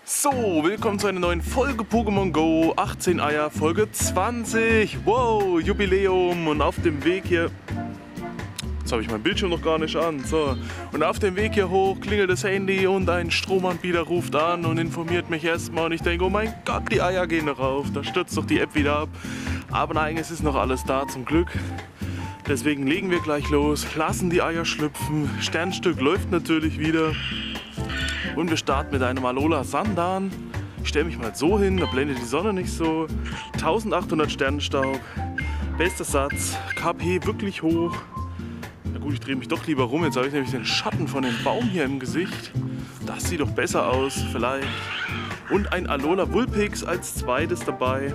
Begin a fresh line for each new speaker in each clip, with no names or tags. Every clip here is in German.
So, willkommen zu einer neuen Folge Pokémon Go, 18 Eier, Folge 20. Wow, Jubiläum. Und auf dem Weg hier... Jetzt habe ich meinen Bildschirm noch gar nicht an. So, und auf dem Weg hier hoch klingelt das Handy und ein Stromanbieter ruft an und informiert mich erstmal. Und ich denke, oh mein Gott, die Eier gehen noch rauf. Da stürzt doch die App wieder ab. Aber nein, es ist noch alles da, zum Glück. Deswegen legen wir gleich los, lassen die Eier schlüpfen. Sternstück läuft natürlich wieder. Und wir starten mit einem Alola Sandan. Ich stelle mich mal so hin, da blendet die Sonne nicht so. 1800 Sternenstaub. Bester Satz. KP wirklich hoch. Na gut, ich drehe mich doch lieber rum. Jetzt habe ich nämlich den Schatten von dem Baum hier im Gesicht. Das sieht doch besser aus, vielleicht. Und ein Alola Vulpix als zweites dabei.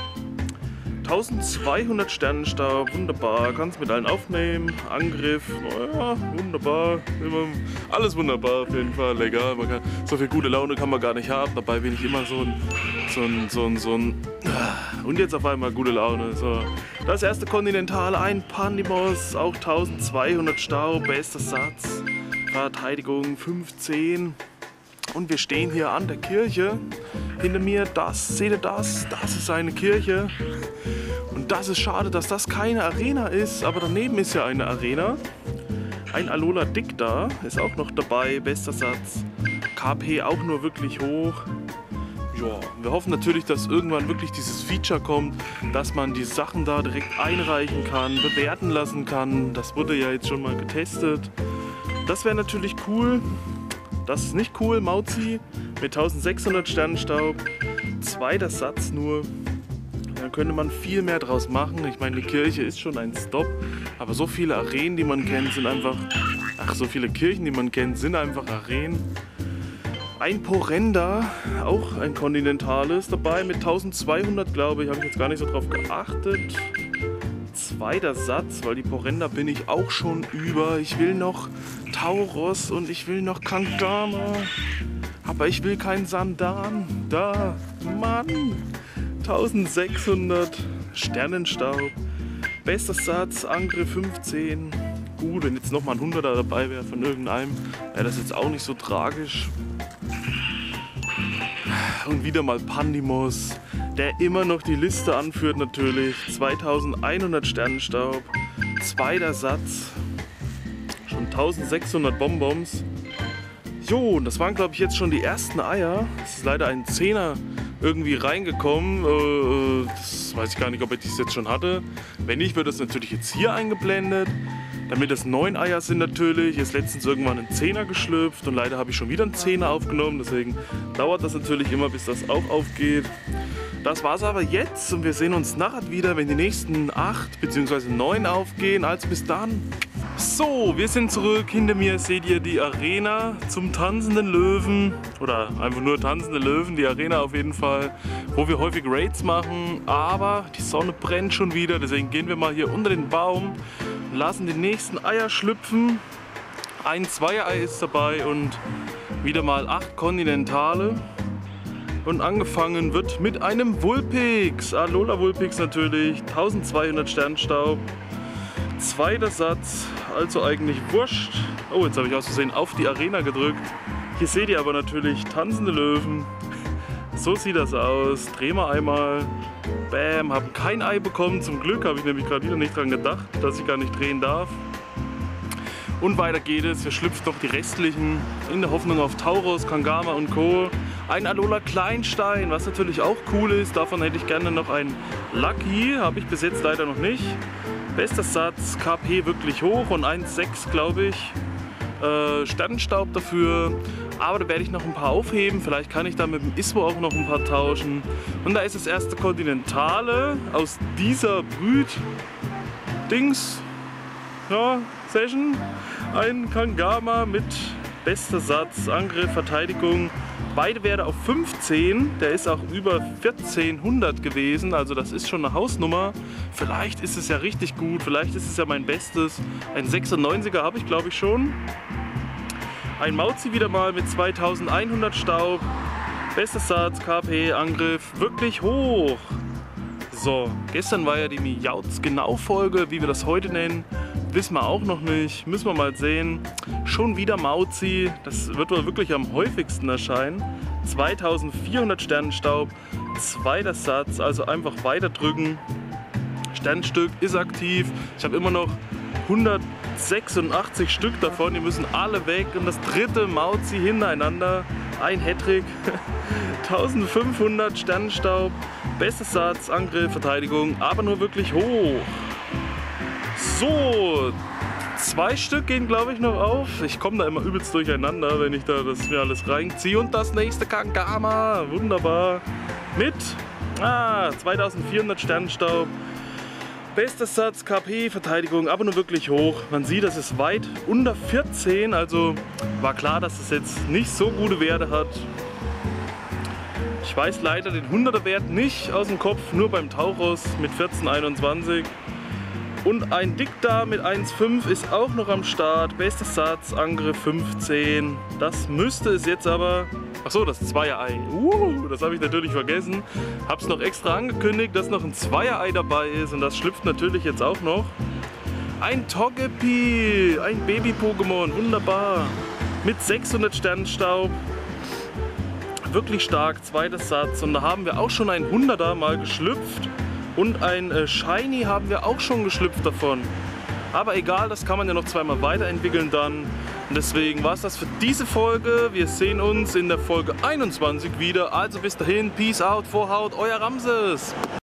1200 Sternenstaub, wunderbar, kannst mit allen aufnehmen, Angriff, ja, wunderbar, alles wunderbar auf jeden Fall, legal, so viel gute Laune kann man gar nicht haben, dabei bin ich immer so ein und jetzt auf einmal gute Laune, so. Das erste Kontinentale, ein Pandimos, auch 1200 Staub, bester Satz, Verteidigung 15 und wir stehen hier an der Kirche, hinter mir, seht ihr das ist eine Kirche. Und das ist schade, dass das keine Arena ist, aber daneben ist ja eine Arena. Ein Alola Dick da ist auch noch dabei, bester Satz. KP auch nur wirklich hoch. Ja, wir hoffen natürlich, dass irgendwann wirklich dieses Feature kommt, dass man die Sachen da direkt einreichen kann, bewerten lassen kann. Das wurde ja jetzt schon mal getestet. Das wäre natürlich cool. Das ist nicht cool, Mauzi mit 1600 Sternenstaub. Zweiter Satz nur. Dann könnte man viel mehr draus machen. Ich meine, die Kirche ist schon ein Stop, aber so viele Arenen, die man kennt, sind einfach... so viele Kirchen, die man kennt, sind einfach Arenen. Ein Porenda, auch ein kontinentales dabei mit 1200, glaube ich. Habe ich jetzt gar nicht so drauf geachtet. Zweiter Satz, weil die Porenda bin ich auch schon über. Ich will noch Tauros und ich will noch Kangama. Aber ich will keinen Sandan. Da, Mann. 1600 Sternenstaub. Bester Satz, Angriff 15. Gut, wenn jetzt nochmal ein 100er dabei wäre von irgendeinem, wäre das jetzt auch nicht so tragisch. Und wieder mal Pandimos, der immer noch die Liste anführt natürlich. 2100 Sternenstaub. Zweiter Satz. Schon 1600 Bonbons. Jo, und das waren glaube ich jetzt schon die ersten Eier. Es ist leider ein 10er irgendwie reingekommen. Das weiß ich gar nicht, ob ich das jetzt schon hatte. Wenn nicht, wird das natürlich jetzt hier eingeblendet. Damit das 9 Eier sind natürlich. Ist letztens irgendwann ein 10er geschlüpft und leider habe ich schon wieder einen 10er aufgenommen. Deswegen dauert das natürlich immer, bis das auch aufgeht. Das war's aber jetzt und wir sehen uns nachher wieder, wenn die nächsten 8 bzw. 9 aufgehen. Also bis dann. So, wir sind zurück. Hinter mir seht ihr die Arena zum tanzenden Löwen. Oder einfach nur tanzende Löwen, die Arena auf jeden Fall. Wo wir häufig Raids machen. Aber die Sonne brennt schon wieder. Deswegen gehen wir mal hier unter den Baum. Lassen die nächsten Eier schlüpfen. Ein 2er-Ei ist dabei und wieder mal 8 Kontinentale. Und angefangen wird mit einem Vulpix. Alola Vulpix natürlich. 1200 Sternenstaub. Zweiter Satz, also eigentlich wurscht. Oh, jetzt habe ich aus Versehen auf die Arena gedrückt. Hier seht ihr aber natürlich tanzende Löwen. So sieht das aus. Drehen wir einmal. Bam, haben kein Ei bekommen. Zum Glück habe ich nämlich gerade wieder nicht dran gedacht, dass ich gar nicht drehen darf. Und weiter geht es. Wir schlüpfen noch die restlichen in der Hoffnung auf Tauros, Kangama und Co. Ein Alola Kleinstein, was natürlich auch cool ist. Davon hätte ich gerne noch ein Lucky. Habe ich bis jetzt leider noch nicht. Bester Satz, KP wirklich hoch und 1,6 glaube ich. Sternenstaub dafür. Aber da werde ich noch ein paar aufheben. Vielleicht kann ich da mit dem Ismo auch noch ein paar tauschen. Und da ist das erste Kontinentale aus dieser Brüt-Dings. Ja, Session. Ein Kangama mit bester Satz, Angriff, Verteidigung. Beide Werte auf 15, der ist auch über 1400 gewesen, also das ist schon eine Hausnummer. Vielleicht ist es ja richtig gut, vielleicht ist es ja mein Bestes. Ein 96er habe ich glaube ich schon. Ein Mauzi wieder mal mit 2100 Staub. Bester Satz, KP, Angriff, wirklich hoch. So, gestern war ja die Miauts-Genau-Folge, wie wir das heute nennen. Wissen wir auch noch nicht, müssen wir mal sehen. Schon wieder Mauzi, das wird wohl wirklich am häufigsten erscheinen. 2400 Sternenstaub, zweiter Satz, also einfach weiter drücken. Sternstück ist aktiv, ich habe immer noch 186 Stück davon, die müssen alle weg und das dritte Mauzi hintereinander, ein Hattrick, 1500 Sternenstaub, bester Satz, Angriff, Verteidigung, aber nur wirklich hoch. So, 2 Stück gehen glaube ich noch auf. Ich komme da immer übelst durcheinander, wenn ich da das mir alles reinziehe. Und das nächste Kangama, wunderbar, mit 2400 Sternenstaub. Bester Satz, KP, Verteidigung, aber nur wirklich hoch. Man sieht, das ist weit unter 14, also war klar, dass es jetzt nicht so gute Werte hat. Ich weiß leider den 100er Wert nicht aus dem Kopf, nur beim Tauchos mit 14,21. Und ein Dicta mit 1,5 ist auch noch am Start. Bester Satz, Angriff 15. Das müsste es jetzt aber... Achso, das Zweier-Ei. Das habe ich natürlich vergessen. Habe es noch extra angekündigt, dass noch ein Zweier-Ei dabei ist. Und das schlüpft natürlich jetzt auch noch. Ein Togepi, ein Baby-Pokémon, wunderbar. Mit 600 Sternenstaub. Wirklich stark, zweiter Satz. Und da haben wir auch schon ein 100er mal geschlüpft. Und ein Shiny haben wir auch schon geschlüpft davon. Aber egal, das kann man ja noch zweimal weiterentwickeln dann. Und deswegen war es das für diese Folge. Wir sehen uns in der Folge 21 wieder. Also bis dahin, Peace out, Vorhaut, euer Ramses.